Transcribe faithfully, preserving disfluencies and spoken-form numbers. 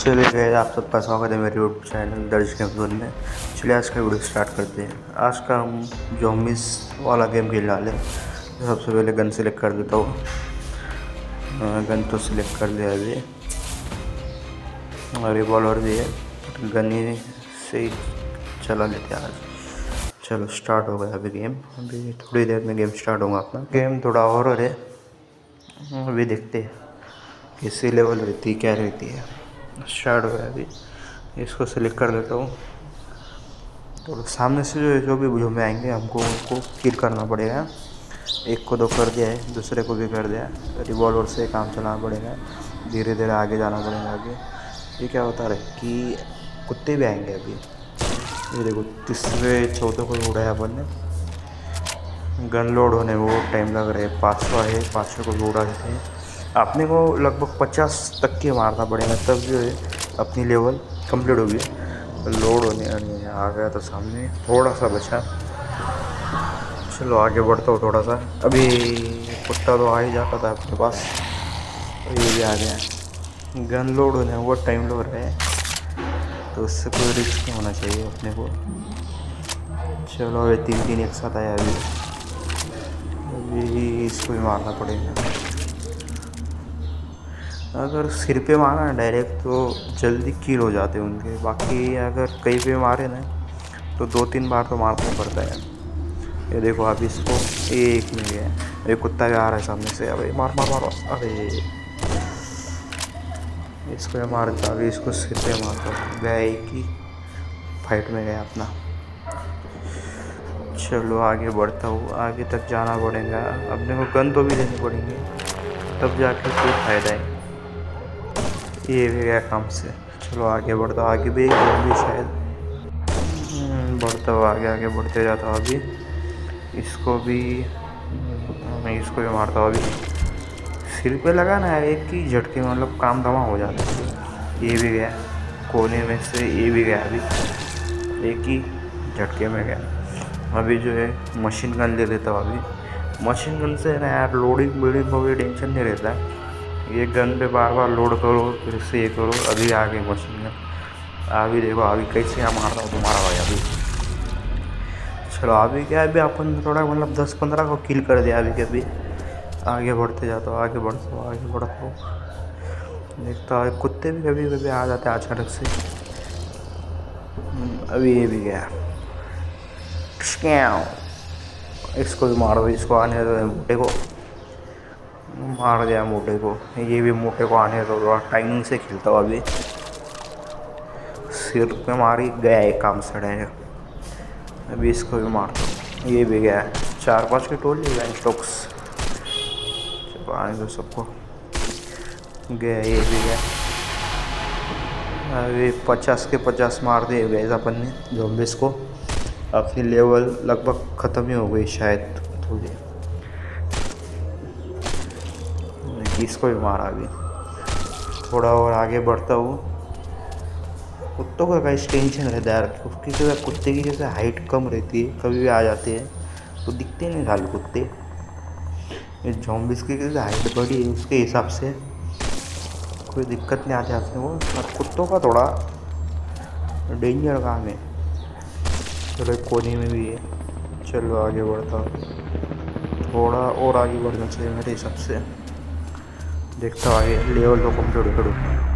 चलिए गए आप सबका स्वागत है मेरे यूट्यूब चैनल दर्ज गेम जोन में। चलिए आज का वीडियो स्टार्ट करते हैं। आज का हम ज़ॉम्बीज़ वाला गेम खेलने वाले हैं। तो सबसे पहले गन सेलेक्ट कर देता हूँ। गन तो सिलेक्ट कर लिया अभी, और रिवॉल्वर भी है। गन ही से ही चला लेते हैं आज। चलो स्टार्ट हो गया अभी गेम। अभी थोड़ी देर में गेम स्टार्ट होगा अपना। गेम थोड़ा हॉरर है, अभी देखते हैं किसी लेवल रहती है क्या रहती है। स्टार्ट हो गया अभी। इसको सिलेक्ट कर लेता हूँ। तो सामने से जो जो भी जो में आएंगे हमको उनको किल करना पड़ेगा। एक को दो कर दिया है, दूसरे को भी कर दिया। रिवॉल्वर से काम चलाना पड़ेगा, धीरे धीरे आगे जाना पड़ेगा। आगे ये क्या होता है कि कुत्ते भी आएंगे अभी। ये देखो तीसरे चौथे को उड़ाया अपन ने। गन लोड होने में वो टाइम लग रहा है। पाँच सौ है, पाँच सौ को उड़ा देते हैं। अपने को लगभग पचास तक के मारना पड़ेगा, तब जो है अपनी लेवल कंप्लीट होगी। लोड होने आ गया तो सामने थोड़ा सा बचा। चलो आगे बढ़ता हूँ थोड़ा सा। अभी कुत्ता तो आ ही जाता था अपने पास, तो ये भी आ गया। गन लोड होने में वो टाइम लग रहा है, तो उससे कोई रिस्क नहीं होना चाहिए अपने को। चलो अभी तीन तीन एक साथ आया। अभी अभी इसको भी मारना पड़ेगा। अगर सिर पे मारा ना डायरेक्ट तो जल्दी किल हो जाते हैं उनके। बाकी अगर कहीं पे मारे ना तो दो तीन बार तो मारना पड़ता है। ये देखो अभी इसको एक में गया। एक कुत्ता भी आ रहा है सामने से। अबे मार मार मारो। अरे इसको मैं मारता, अभी इसको सिर पे मारता गया। एक ही फाइट में गया अपना। चलो आगे बढ़ता हूँ। आगे तक जाना पड़ेगा अपने को। गन तो भी लेनी पड़ेंगी, तब जाके कोई फ़ायदा है। ये भी गया काम से। चलो आगे बढ़ता हूँ। आगे भी एक भी शायद बढ़ता हूँ। आगे आगे बढ़ते जाता हूँ। अभी इसको भी मैं इसको भी मारता हूँ। अभी सिर पे लगा ना एक ही झटके, मतलब काम धमा हो जाता है। ये भी गया कोने में से। ये भी गया अभी एक ही झटके में गया। अभी जो है मशीन गन ले लेता हूँ। अभी मशीन गन से ना यार लोडिंग वोडिंग को भी टेंशन नहीं रहता है। ये गन पे बार बार लोड करो, फिर से ये करो। अभी आ गई मशीन गन। अभी देखो अभी कैसे यहाँ मार रहा हूँ तुम्हारा भाई। अभी चलो अभी क्या है, अभी अपन थोड़ा मतलब दस पंद्रह को किल कर दिया अभी के। अभी आगे बढ़ते जाता हूँ। आगे बढ़ता हूँ आगे बढ़ता हूँ देखता हूँ। कुत्ते भी कभी कभी आ जाते हैं अचानक से। अभी ये भी गया। इसको भी मारो। इसको आने दो, मोटे को मार दिया। मोटे को ये भी मोटे को आने दो। थोड़ा टाइमिंग से खेलता हूँ। अभी सिर पे मारी गया एक काम से डायरेक्ट। अभी इसको भी मारता हूँ। ये भी गया। चार पाँच के टोल लिया स्टॉक्स। चलो आने दो सबको। गया ये भी गया। अभी पचास के पचास मार दिए गए अपन ने ज़ॉम्बीज़ को। अपनी लेवल लगभग ख़त्म ही हो गई शायद थोड़ी। इसको भी मारा। अभी थोड़ा और आगे बढ़ता हूँ। कुत्तों का कहीं टेंशन रहता है यार। उसकी जैसे कुत्ते की जैसे हाइट कम रहती है, कभी भी आ जाते हैं तो दिखते नहीं साले कुत्ते। ये ज़ॉम्बीज़ की जैसे हाइट बड़ी है उसके हिसाब से कोई दिक्कत नहीं आती अपने को। और कुत्तों का थोड़ा डेंजर काम है। चलो कोने में भी है। चलो आगे बढ़ता हूँ। थोड़ा और आगे बढ़ना चाहिए मेरे हिसाब से। देखता हूँ आगे लेवल तो कंप्लीट करूँ।